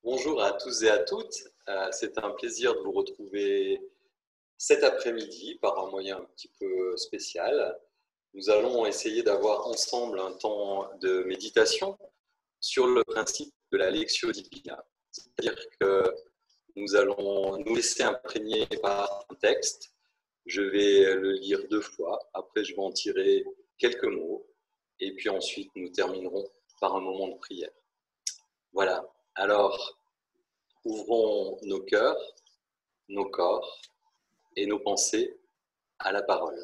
Bonjour à tous et à toutes. C'est un plaisir de vous retrouver cet après-midi par un moyen un petit peu spécial. Nous allons essayer d'avoir ensemble un temps de méditation sur le principe de la Lectio Divina. C'est-à-dire que nous allons nous laisser imprégner par un texte. Je vais le lire 2 fois, après je vais en tirer quelques mots, et puis ensuite nous terminerons par un moment de prière. Voilà, alors ouvrons nos cœurs, nos corps et nos pensées à la parole.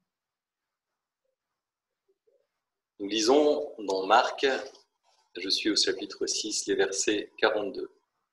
Nous lisons dans Marc, je suis au chapitre 6, les versets 42.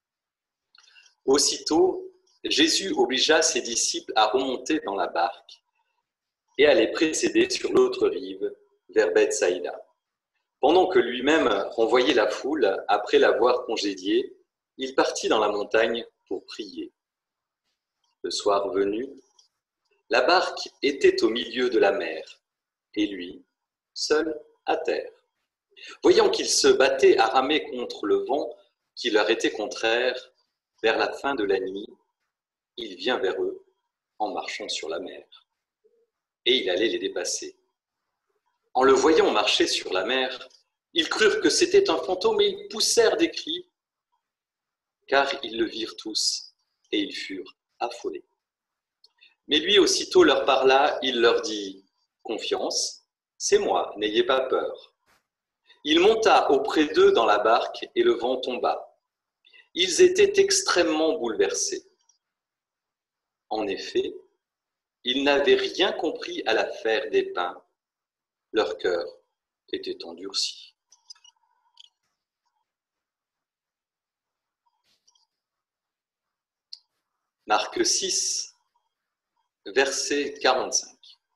Aussitôt, Jésus obligea ses disciples à remonter dans la barque et à les précéder sur l'autre rive, vers Bethsaïda. Pendant que lui-même renvoyait la foule, après l'avoir congédiée, il partit dans la montagne pour prier. Le soir venu, la barque était au milieu de la mer, et lui, seul à terre. Voyant qu'ils se battaient à ramer contre le vent qui leur était contraire, vers la fin de la nuit, il vient vers eux en marchant sur la mer. Et il allait les dépasser. En le voyant marcher sur la mer, ils crurent que c'était un fantôme et ils poussèrent des cris, car ils le virent tous et ils furent affolés. Mais lui aussitôt leur parla, il leur dit « Confiance, c'est moi, n'ayez pas peur ». Il monta auprès d'eux dans la barque et le vent tomba. Ils étaient extrêmement bouleversés. En effet, ils n'avaient rien compris à l'affaire des pains. Leur cœur était endurci. Marc 6, verset 45.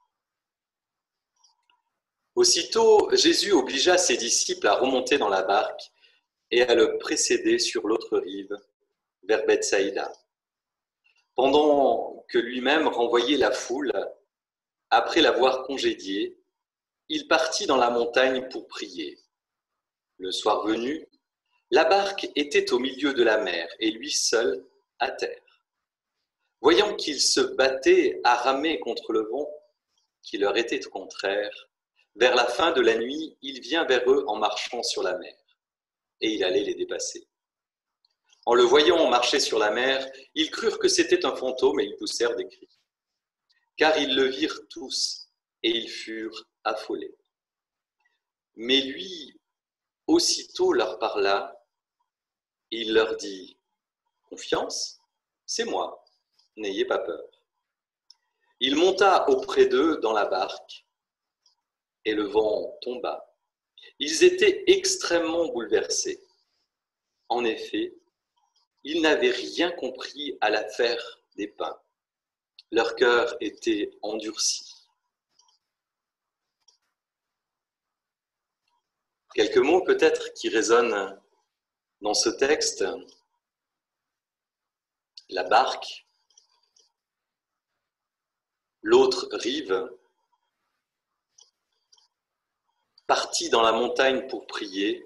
Aussitôt, Jésus obligea ses disciples à remonter dans la barque et à le précéder sur l'autre rive, vers Bethsaïda. Pendant que lui-même renvoyait la foule, après l'avoir congédiée, il partit dans la montagne pour prier. Le soir venu, la barque était au milieu de la mer et lui seul à terre. Voyant qu'ils se battaient à ramer contre le vent qui leur était contraire, vers la fin de la nuit, il vient vers eux en marchant sur la mer, et il allait les dépasser. En le voyant marcher sur la mer, ils crurent que c'était un fantôme et ils poussèrent des cris. Car ils le virent tous et ils furent affolés. Mais lui, aussitôt leur parla, et il leur dit « Confiance, c'est moi, n'ayez pas peur ». Il monta auprès d'eux dans la barque et le vent tomba. Ils étaient extrêmement bouleversés. En effet, ils n'avaient rien compris à l'affaire des pains. Leur cœur était endurci. Quelques mots peut-être qui résonnent dans ce texte. La barque, l'autre rive, parti dans la montagne pour prier,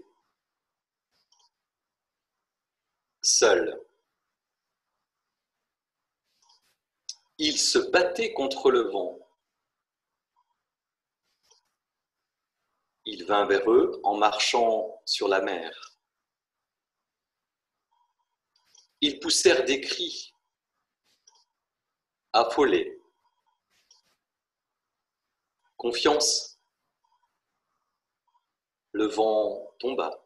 seul. Il se battait contre le vent. Il vint vers eux en marchant sur la mer. Ils poussèrent des cris, affolés. Confiance. Le vent tomba.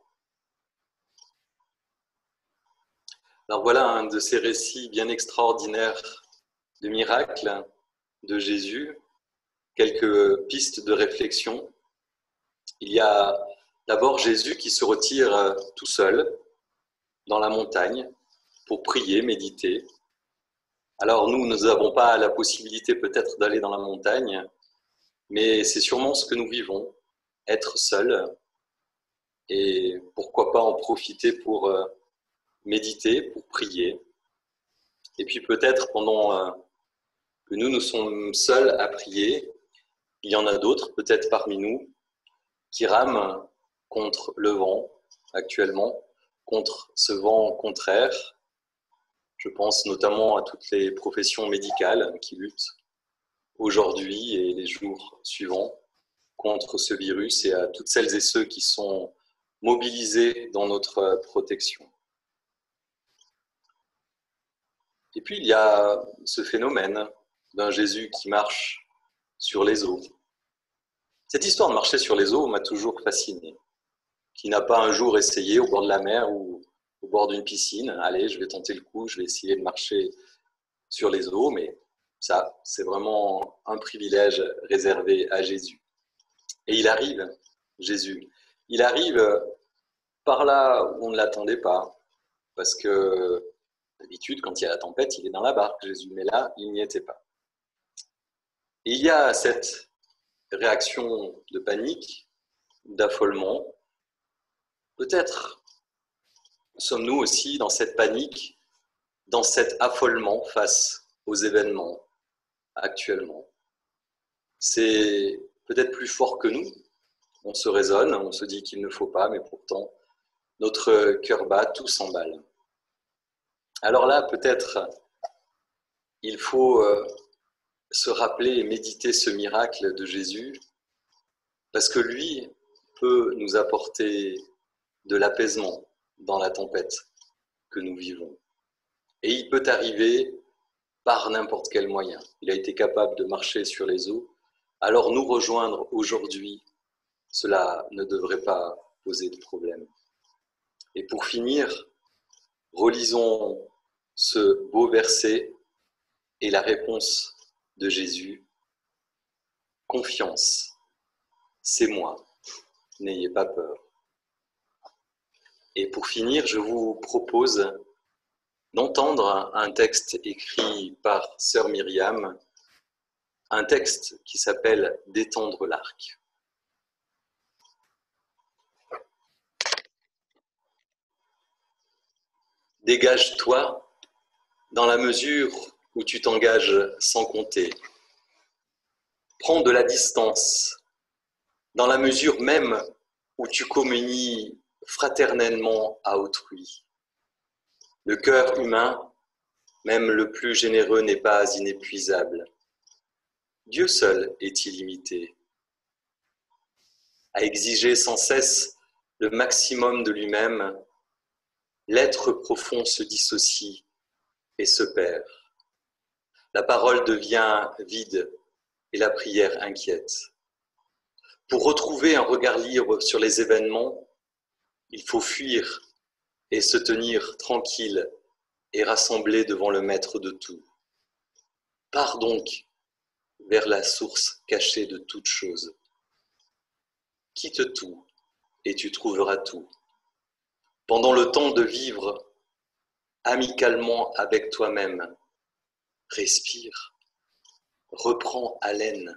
Alors voilà un de ces récits bien extraordinaires de miracles de Jésus. Quelques pistes de réflexion. Il y a d'abord Jésus qui se retire tout seul dans la montagne pour prier, méditer. Alors nous n'avons pas la possibilité peut-être d'aller dans la montagne, mais c'est sûrement ce que nous vivons, être seul, et pourquoi pas en profiter pour méditer, pour prier. Et puis peut-être pendant que nous sommes seuls à prier, il y en a d'autres peut-être parmi nous qui rament contre le vent actuellement, contre ce vent contraire. Je pense notamment à toutes les professions médicales qui luttent aujourd'hui et les jours suivants contre ce virus et à toutes celles et ceux qui sont mobilisés dans notre protection. Et puis il y a ce phénomène d'un Jésus qui marche sur les eaux. Cette histoire de marcher sur les eaux m'a toujours fasciné. Qui n'a pas un jour essayé au bord de la mer ou au bord d'une piscine, allez, je vais tenter le coup, je vais essayer de marcher sur les eaux, mais ça, c'est vraiment un privilège réservé à Jésus. Et il arrive, Jésus, il arrive par là où on ne l'attendait pas, parce que d'habitude, quand il y a la tempête, il est dans la barque, Jésus, mais là, il n'y était pas. Et il y a cette réaction de panique, d'affolement. Peut-être sommes-nous aussi dans cette panique, dans cet affolement face aux événements actuellement. C'est peut-être plus fort que nous. On se raisonne, on se dit qu'il ne faut pas, mais pourtant, notre cœur bat, tout s'emballe. Alors là, peut-être, il faut se rappeler et méditer ce miracle de Jésus, parce que lui peut nous apporter de l'apaisement dans la tempête que nous vivons. Et il peut arriver par n'importe quel moyen. Il a été capable de marcher sur les eaux. Alors nous rejoindre aujourd'hui, cela ne devrait pas poser de problème. Et pour finir, relisons ce beau verset et la réponse de Jésus. Confiance, c'est moi, n'ayez pas peur. Et pour finir, je vous propose d'entendre un texte écrit par sœur Myriam, un texte qui s'appelle « Détendre l'arc ». Dégage-toi dans la mesure où tu t'engages sans compter. Prends de la distance dans la mesure même où tu communies fraternellement à autrui. Le cœur humain, même le plus généreux, n'est pas inépuisable. Dieu seul est illimité. À exiger sans cesse le maximum de lui-même, l'être profond se dissocie et se perd. La parole devient vide et la prière inquiète. Pour retrouver un regard libre sur les événements, il faut fuir et se tenir tranquille et rassemblé devant le maître de tout. Pars donc vers la source cachée de toute chose. Quitte tout et tu trouveras tout. Pendant le temps de vivre amicalement avec toi-même, respire, reprends haleine,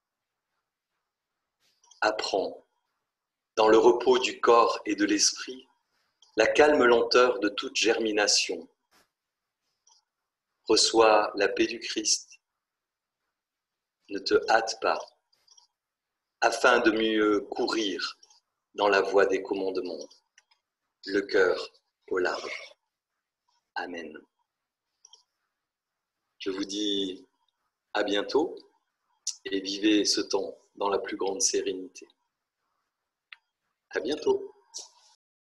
apprends, dans le repos du corps et de l'esprit, la calme lenteur de toute germination. Reçois la paix du Christ, ne te hâte pas, afin de mieux courir dans la voie des commandements, le cœur au large. Amen. Je vous dis à bientôt et vivez ce temps dans la plus grande sérénité. À bientôt.